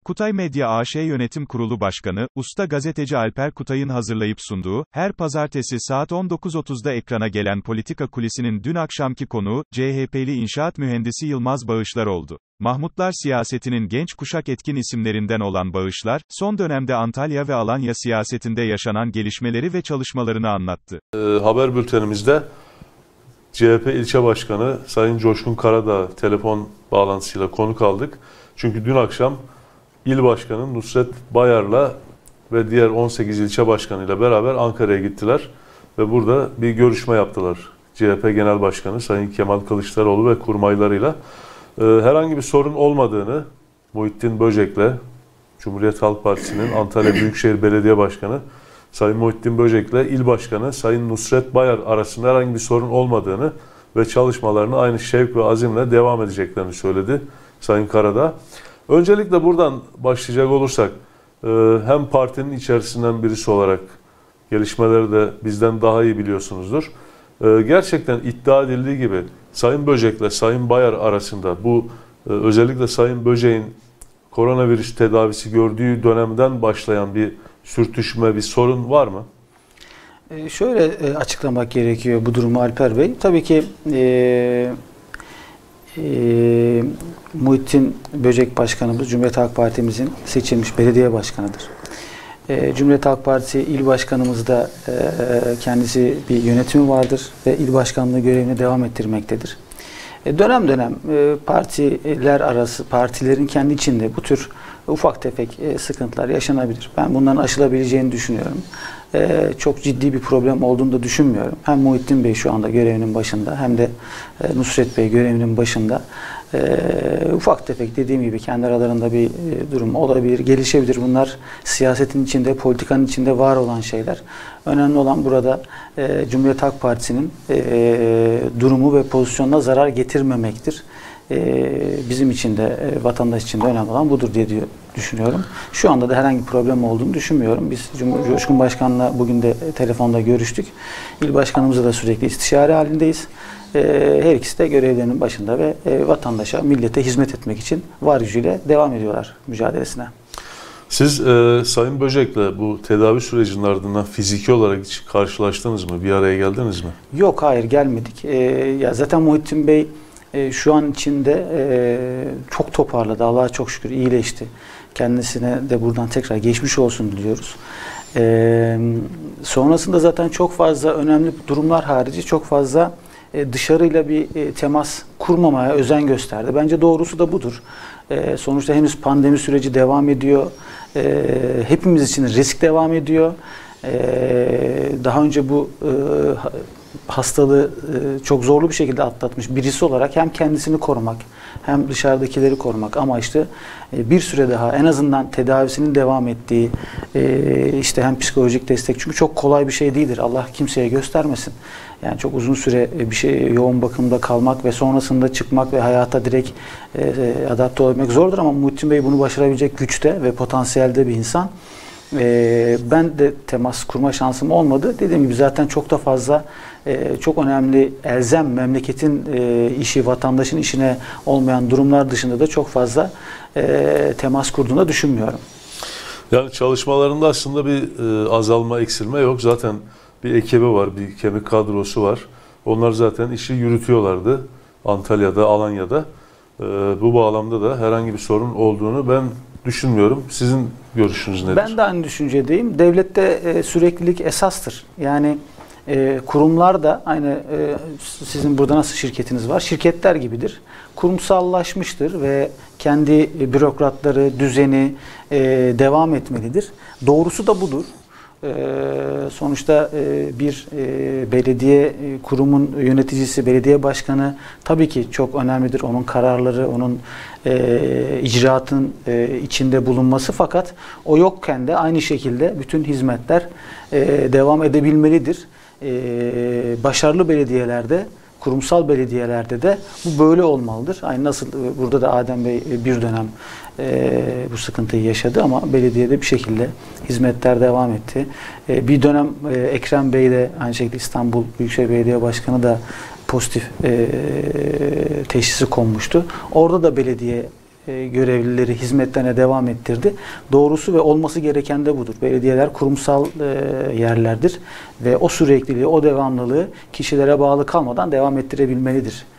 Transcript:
Kutay Medya AŞ Yönetim Kurulu Başkanı, usta gazeteci Alper Kutay'ın hazırlayıp sunduğu, her pazartesi saat 19.30'da ekrana gelen Politika Kulisi'nin dün akşamki konuğu, CHP'li inşaat mühendisi Yılmaz Bağışlar oldu. Mahmutlar siyasetinin genç kuşak etkin isimlerinden olan Bağışlar, son dönemde Antalya ve Alanya siyasetinde yaşanan gelişmeleri ve çalışmalarını anlattı. Haber bültenimizde CHP ilçe başkanı Sayın Coşkun Karadağ telefon bağlantısıyla konuk aldık. Çünkü dün akşam İl Başkanı Nusret Bayar'la ve diğer 18 ilçe başkanıyla beraber Ankara'ya gittiler ve burada bir görüşme yaptılar. CHP Genel Başkanı Sayın Kemal Kılıçdaroğlu ve kurmaylarıyla herhangi bir sorun olmadığını Muhittin Böcek'le Cumhuriyet Halk Partisi'nin Antalya Büyükşehir Belediye Başkanı Sayın Muhittin Böcek'le İl Başkanı Sayın Nusret Bayar arasında herhangi bir sorun olmadığını ve çalışmalarını aynı şevk ve azimle devam edeceklerini söyledi Sayın Karadağ. Öncelikle buradan başlayacak olursak, hem partinin içerisinden birisi olarak gelişmeleri de bizden daha iyi biliyorsunuzdur. Gerçekten iddia edildiği gibi Sayın Böcek'le Sayın Bayar arasında bu özellikle Sayın Böcek'in koronavirüs tedavisi gördüğü dönemden başlayan bir sürtüşme, bir sorun var mı? Şöyle açıklamak gerekiyor bu durumu Alper Bey. Tabii ki Muhittin Böcek Başkanımız Cumhuriyet Halk Partimizin seçilmiş belediye başkanıdır. Cumhuriyet Halk Partisi il başkanımız da kendisi bir yönetimi vardır ve il başkanlığı görevini devam ettirmektedir. Dönem dönem partiler arası, partilerin kendi içinde bu tür ufak tefek sıkıntılar yaşanabilir. Ben bunların aşılabileceğini düşünüyorum. Çok ciddi bir problem olduğunu da düşünmüyorum. Hem Muhittin Bey şu anda görevinin başında hem de Nusret Bey görevinin başında. Ufak tefek dediğim gibi kendi aralarında bir durum olabilir, gelişebilir. Bunlar siyasetin içinde, politikanın içinde var olan şeyler. Önemli olan burada Cumhuriyet Halk Partisi'nin durumu ve pozisyonuna zarar getirmemektir. Bizim için de vatandaş için de önemli olan budur diye düşünüyorum. Şu anda da herhangi bir problem olduğunu düşünmüyorum. Biz Coşkun Başkan'la bugün de telefonda görüştük. İl Başkanımızla da sürekli istişare halindeyiz. Her ikisi de görevlerinin başında ve vatandaşa, millete hizmet etmek için var gücüyle devam ediyorlar mücadelesine. Siz Sayın Böcek'le bu tedavi sürecinin ardından fiziki olarak hiç karşılaştınız mı? Bir araya geldiniz mi? Yok, hayır gelmedik. Ya zaten Muhittin Bey şu an içinde çok toparladı. Allah'a çok şükür iyileşti. Kendisine de buradan tekrar geçmiş olsun diliyoruz. Sonrasında zaten çok fazla önemli durumlar harici çok fazla dışarıyla bir temas kurmamaya özen gösterdi. Bence doğrusu da budur. Sonuçta henüz pandemi süreci devam ediyor. Hepimiz için risk devam ediyor. Daha önce bu hastalığı çok zorlu bir şekilde atlatmış birisi olarak hem kendisini korumak hem dışarıdakileri korumak amaçlı bir süre daha en azından tedavisinin devam ettiği işte hem psikolojik destek, çünkü çok kolay bir şey değildir. Allah kimseye göstermesin. Yani çok uzun süre bir şey yoğun bakımda kalmak ve sonrasında çıkmak ve hayata direkt adapte olabilmek zordur ama Muhittin Bey bunu başarabilecek güçte ve potansiyelde bir insan. Ben de temas kurma şansım olmadı. Dediğim gibi zaten çok da fazla çok önemli elzem memleketin işi, vatandaşın işine olmayan durumlar dışında da çok fazla temas kurduğunu düşünmüyorum. Yani çalışmalarında aslında bir azalma, eksilme yok. Zaten bir ekibi var, bir kemik kadrosu var. Onlar zaten işi yürütüyorlardı Antalya'da, Alanya'da. Bu bağlamda da herhangi bir sorun olduğunu ben düşünmüyorum. Sizin görüşünüz nedir? Ben de aynı düşüncedeyim. Devlette süreklilik esastır. Yani kurumlar da aynı sizin burada nasıl şirketiniz var? Şirketler gibidir. Kurumsallaşmıştır ve kendi bürokratları, düzeni devam etmelidir. Doğrusu da budur. Sonuçta bir belediye kurumun yöneticisi, belediye başkanı tabii ki çok önemlidir. Onun kararları, onun icraatın içinde bulunması, fakat o yokken de aynı şekilde bütün hizmetler devam edebilmelidir. Başarılı belediyelerde, kurumsal belediyelerde de bu böyle olmalıdır. Aynı nasıl burada da Adem Bey bir dönem bu sıkıntıyı yaşadı ama belediyede bir şekilde hizmetler devam etti. Bir dönem Ekrem Bey de aynı şekilde İstanbul Büyükşehir Belediye Başkanı da pozitif teşhisi konmuştu. Orada da belediye görevlileri hizmetlerine devam ettirdi. Doğrusu ve olması gereken de budur. Belediyeler kurumsal yerlerdir ve o sürekliliği, o devamlılığı kişilere bağlı kalmadan devam ettirebilmelidir.